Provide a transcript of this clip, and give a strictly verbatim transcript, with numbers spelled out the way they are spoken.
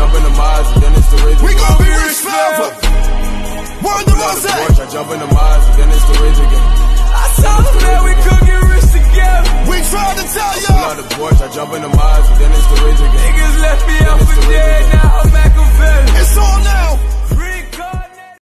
jump in the Mazda, then it's the Razor. We gon' be rich forever. One the most I jump in the Mazda, then it's the Razor again. I told them that we could get rich together. We tried to tell y'all. I pull out the porch, I jump in the Mazda, then it's the Razor.